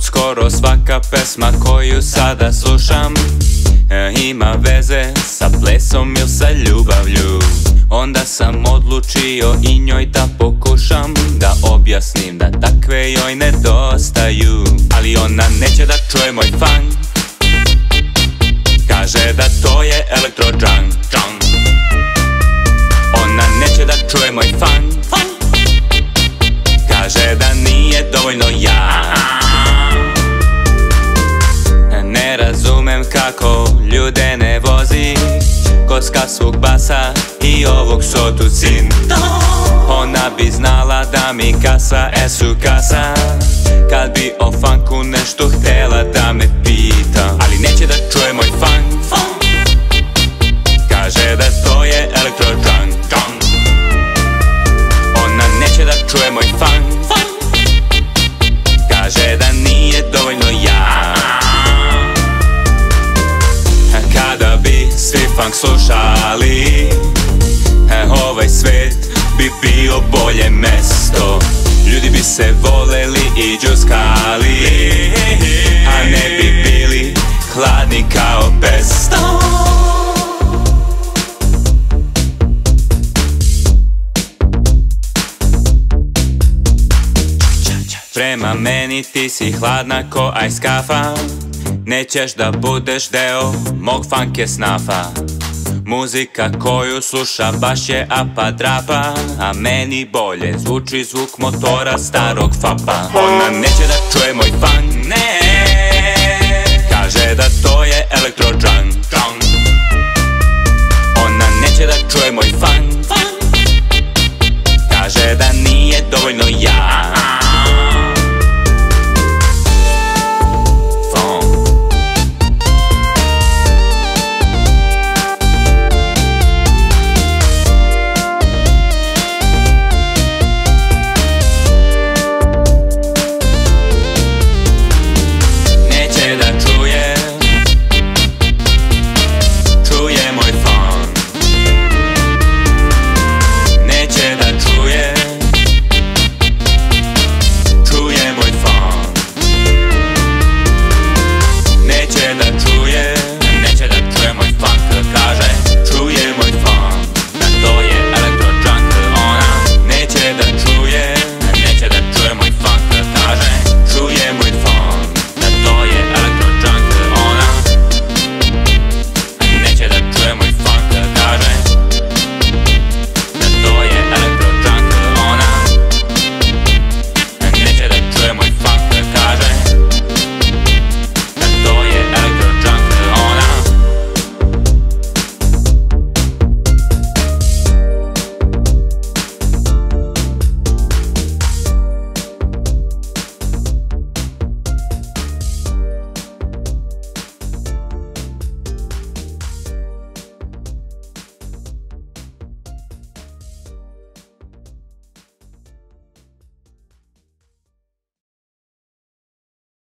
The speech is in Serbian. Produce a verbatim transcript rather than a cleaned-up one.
Skoro svaka pesma koju sada slušam ima veze sa plesom ili sa ljubavlju. Onda sam odlučio i njoj da pokušam da objasnim da takve joj nedostaju. Ali ona neće da čuje moj funk, kaže da to je elektro džang. Ona neće da čuje moj funk, kaže da nije dovoljno ja. Ne razumem kako ljude ne vozi kocka svog basa i ovog sotu synth-a. Ona bi znala da mi kasa esu kasa kad bi o funku nešto htjela da me pita. Ali neće da čuje moj funk, kaže da to je elektro džang. Ona neće da čuje moj funk, kaže da nije dovoljno ja. Kada bi svi funk slušali, ovaj svet bi bio bolje mesto. Ljudi bi se voleli i džuskali, a ne bi bili hladni kao pesto. Prema meni ti si hladna ko ice kafa, nećeš da budeš deo mog funk je snafa. Muzika koju sluša baš je apa drapa, a meni bolje zvuči zvuk motora starog fapa. Ona neće da